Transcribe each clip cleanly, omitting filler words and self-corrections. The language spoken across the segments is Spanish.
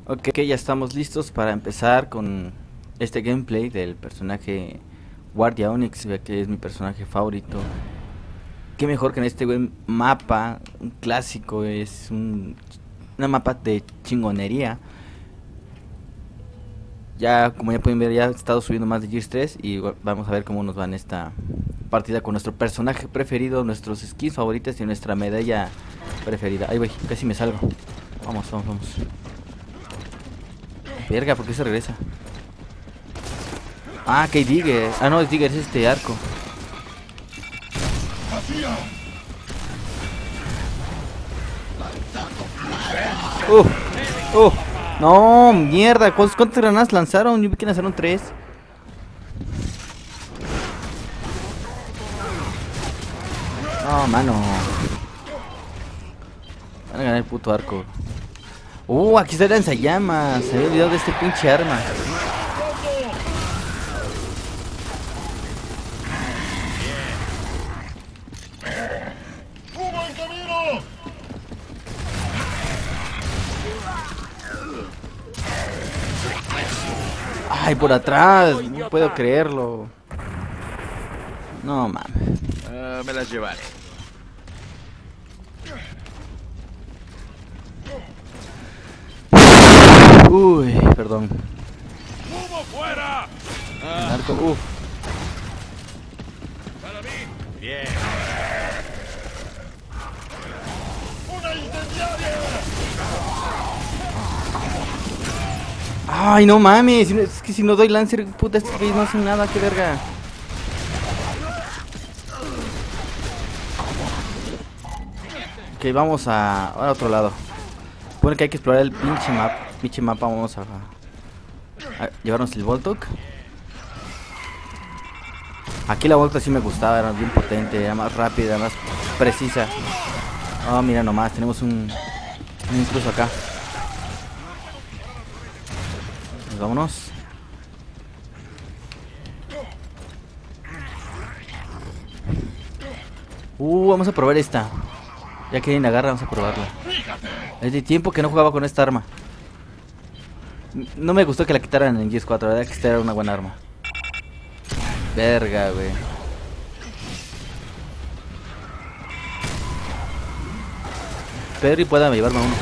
Ok, ya estamos listos para empezar con este gameplay del personaje Guardia Onyx, ya que es mi personaje favorito. Qué mejor que en este buen mapa, un clásico, es una mapa de chingonería. Ya, como ya pueden ver, ya he estado subiendo más de Gears 3 y vamos a ver cómo nos va en esta partida con nuestro personaje preferido, nuestros skins favoritas y nuestra medalla preferida. Ay, güey, casi me salgo. Vamos, vamos, vamos. Verga, ¿por qué se regresa? Ah, que Digger. Ah, no, es Digger, es este arco. No, mierda. ¿Cuántas granadas lanzaron? Yo vi que lanzaron 3. No, mano. Van a ganar el puto arco. Aquí está el lanzallamas. Se había olvidado de este pinche arma. Ay, por atrás. No puedo creerlo. No, mames. Me las llevaré. Uy, perdón. ¡Humo fuera! Arco, Para mí. Bien. ¡Una incendiaria! Ay, no mames. Es que si no doy Lancer, puta, estos güeyes no hacen nada, qué verga. Ok, vamos a otro lado. Supone que hay que explorar el pinche mapa. Vamos a llevarnos el Voltok. Aquí la Volta sí me gustaba, era bien potente, era más rápida, más precisa. Oh, mira nomás, tenemos un intruso acá. Pues vámonos. Vamos a probar esta. Ya que alguien la agarra, vamos a probarla. Es de tiempo que no jugaba con esta arma. No me gustó que la quitaran en Gears 4, la verdad que esta era una buena arma. Verga, güey. Espero y pueda llevarme a uno.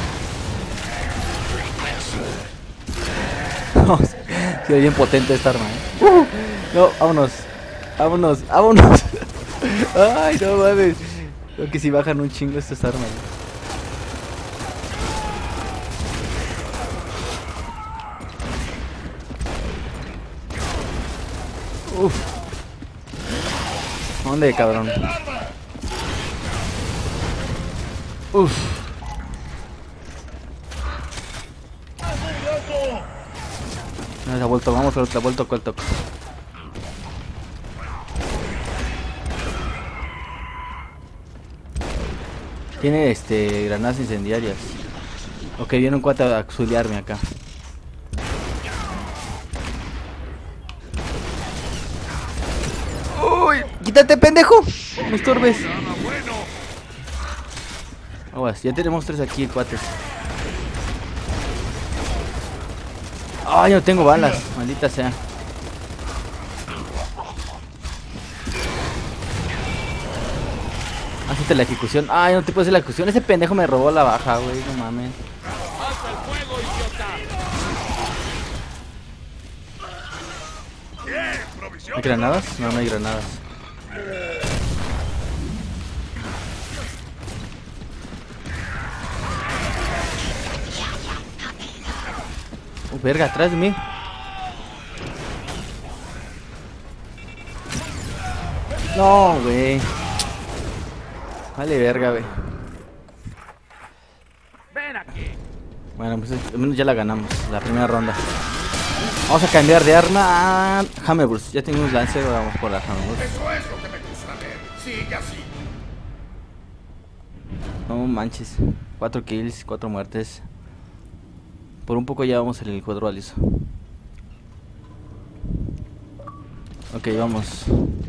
Sí, es bien potente esta arma, no, vámonos. Vámonos, vámonos. Ay, no mames. Creo que si bajan un chingo estas armas. Uf. ¿Dónde, cabrón? Uf. No, se ha vuelto, vamos a la vuelto con el toque. Tiene granadas incendiarias. Ok, viene un cuate a auxiliarme acá. ¡Uy! ¡Quítate, pendejo! No me estorbes. Aguas, ya tenemos 3 aquí, cuates. Ay, no tengo balas, maldita sea. Hacete la ejecución. Ay, no te puedo hacer la ejecución. Ese pendejo me robó la baja, güey. No mames. ¡Alza el fuego, idiota! Bien, provisión. ¿Hay granadas? No, no hay granadas. Verga, atrás de mí. No, güey. Vale, verga, güey. Ven aquí. Bueno, pues al menos ya la ganamos, la primera ronda. Vamos a cambiar de arma a Hammerburst. Ya tenemos Lancer, vamos por la Hammerburst. Eso es lo que me gusta ver. Sigue así. No manches. 4 kills, 4 muertes. Por un poco ya vamos en el cuadro aliso. Ok, vamos.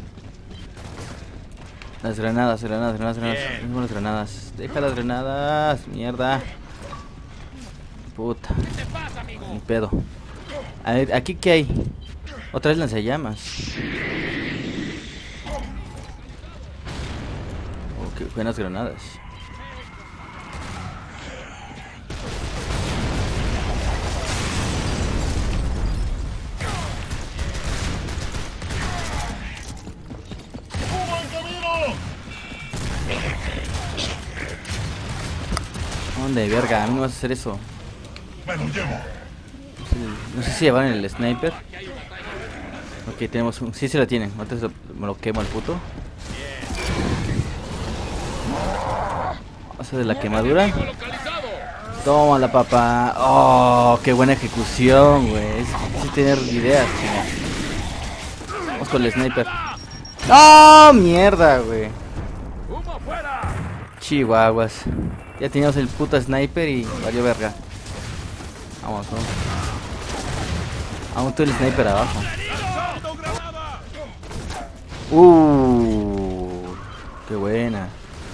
Las granadas. Tengo las granadas. Deja las granadas, mierda. Puta. ¿Qué te pasa, mi Ni pedo. A ver, ¿aquí qué hay? Otra vez lanzallamas. Oh, qué buenas granadas. ¿Dónde, verga? A mí no vas a hacer eso. Me lo llevo. No sé si llevaron el sniper. Ok, tenemos un... Sí, se lo tienen. Antes me lo quemo al puto. Vamos a hacer la quemadura. Tómala, papá. Oh, qué buena ejecución, güey. Sí tener ideas, chino. Vamos con el sniper. ¡Oh, mierda, güey! Chihuahuas. Ya teníamos el puto sniper y valió verga. Vamos, vamos. Aún tú el sniper abajo. Qué buena.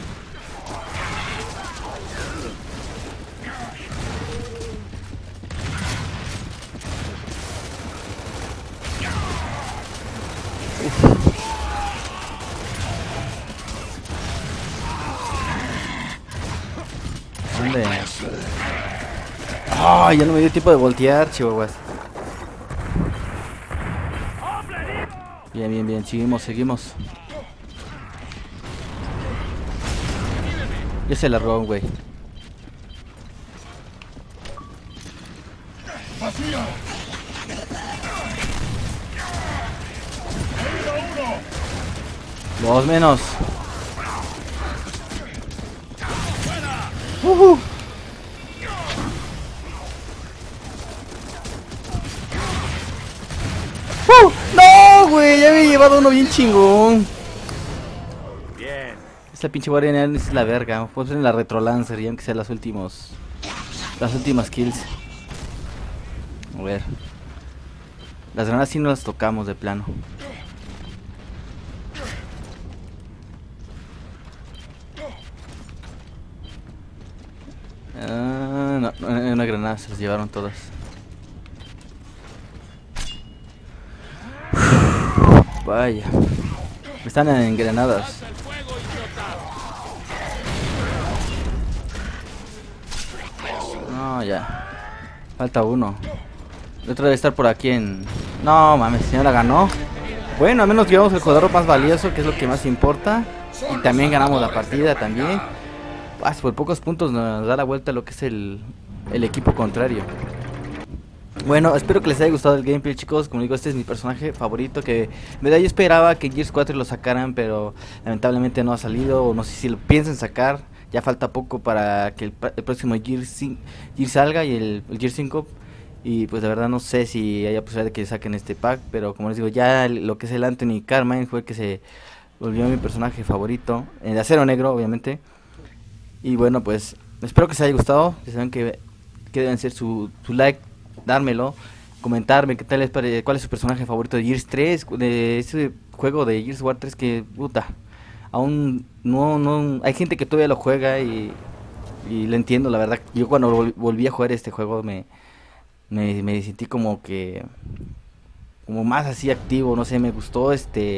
¿Dónde? Ah, ya no me dio tiempo de voltear, chihuahuas. Bien, bien, bien, seguimos, seguimos. Ya se largó, güey. Dos menos. No, güey, ya me he llevado uno bien chingón. Bien. Esta pinche guardiana es la verga. Puedo poner la retrolancer y aunque sea las últimas kills. A ver. Las granadas sí no las tocamos de plano. No, una granada se las llevaron todas. Vaya. Están en granadas. No, ya. Falta uno. El otro debe estar por aquí en... No, mames, señora ganó. Bueno, al menos llevamos el jugador más valioso, que es lo que más importa. Y también ganamos la partida también. Por pocos puntos nos da la vuelta a lo que es el equipo contrario. Bueno, espero que les haya gustado el gameplay, chicos. Como digo, este es mi personaje favorito, que en verdad yo esperaba que Gears 4 lo sacaran, pero lamentablemente no ha salido, o no sé si lo piensan sacar. Ya falta poco para que el próximo Gears salga y el Gears 5. Y pues de verdad no sé si haya posibilidad de que saquen este pack, pero como les digo, ya lo que es el Anthony Carmine fue que se volvió mi personaje favorito, de Acero Negro, obviamente. Y bueno, pues espero que les haya gustado. Ya saben que deben ser su like, dármelo, comentarme qué tal es, cuál es su personaje favorito de Gears 3, de ese juego de Gears War 3 que puta, aún no hay gente que todavía lo juega y lo entiendo, la verdad. Yo cuando volví a jugar este juego me sentí como más así activo, no sé, me gustó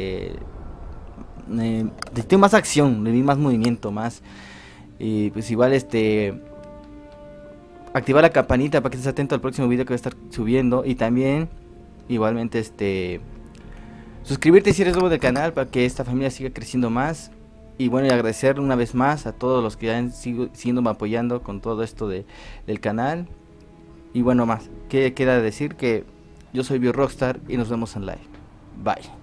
me sentí más acción, le vi más movimiento, más. Y pues igual activar la campanita para que estés atento al próximo video que voy a estar subiendo. Y también igualmente suscribirte si eres nuevo del canal para que esta familia siga creciendo más. Y bueno, y agradecer una vez más a todos los que han siguiendo apoyando con todo esto del canal. Y bueno, más, ¿qué queda decir? Que yo soy BioRockstar y nos vemos en live. Bye.